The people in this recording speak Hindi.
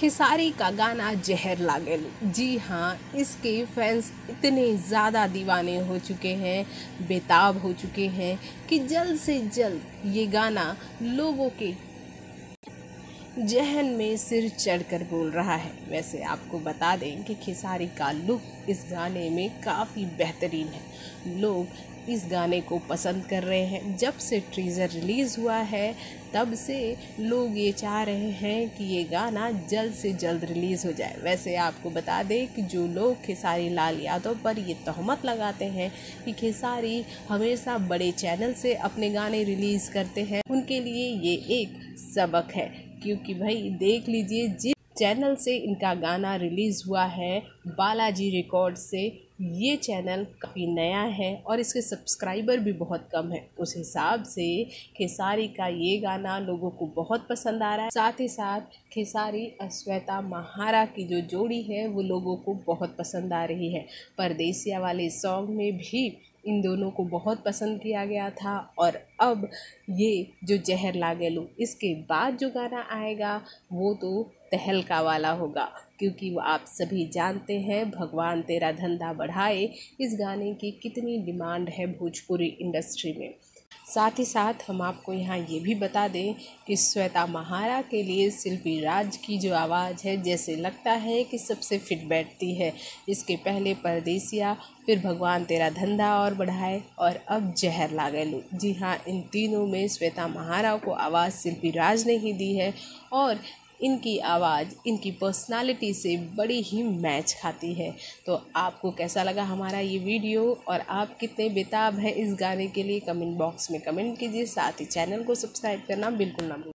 खेसारी का गाना जहर लागेलू, जी हाँ, इसके फैंस इतने ज़्यादा दीवाने हो चुके हैं, बेताब हो चुके हैं कि जल्द से जल्द ये गाना लोगों के जहन में सिर चढ़कर बोल रहा है। वैसे आपको बता दें कि खेसारी का लुक इस गाने में काफ़ी बेहतरीन है। लोग इस गाने को पसंद कर रहे हैं। जब से टीज़र रिलीज़ हुआ है तब से लोग ये चाह रहे हैं कि ये गाना जल्द से जल्द रिलीज़ हो जाए। वैसे आपको बता दें कि जो लोग खेसारी लाल यादव पर ये तहमत लगाते हैं कि खेसारी हमेशा बड़े चैनल से अपने गाने रिलीज़ करते हैं, उनके लिए ये एक सबक है। क्योंकि भाई देख लीजिए, जिस चैनल से इनका गाना रिलीज़ हुआ है, बालाजी रिकॉर्ड से, ये चैनल काफ़ी नया है और इसके सब्सक्राइबर भी बहुत कम है। उस हिसाब से खेसारी का ये गाना लोगों को बहुत पसंद आ रहा है। साथ ही साथ खेसारी और श्वेता महारा की जो जोड़ी है वो लोगों को बहुत पसंद आ रही है। परदेसिया वाले सॉन्ग में भी इन दोनों को बहुत पसंद किया गया था और अब ये जो जहर लागेलू, इसके बाद जो गाना आएगा वो तो तहलका वाला होगा। क्योंकि वो आप सभी जानते हैं भगवान तेरा धंधा बढ़ाए, इस गाने की कितनी डिमांड है भोजपुरी इंडस्ट्री में। साथ ही साथ हम आपको यहाँ ये भी बता दें कि श्वेता महारा के लिए शिल्पी राज की जो आवाज़ है, जैसे लगता है कि सबसे फिट बैठती है। इसके पहले परदेसिया, फिर भगवान तेरा धंधा और बढ़ाए और अब जहर लागेलू। जी हाँ, इन तीनों में श्वेता महारा को आवाज़ शिल्पी राज ने ही दी है और इनकी आवाज़ इनकी पर्सनालिटी से बड़ी ही मैच खाती है। तो आपको कैसा लगा हमारा ये वीडियो और आप कितने बेताब हैं इस गाने के लिए, कमेंट बॉक्स में कमेंट कीजिए। साथ ही चैनल को सब्सक्राइब करना बिल्कुल ना भूलें।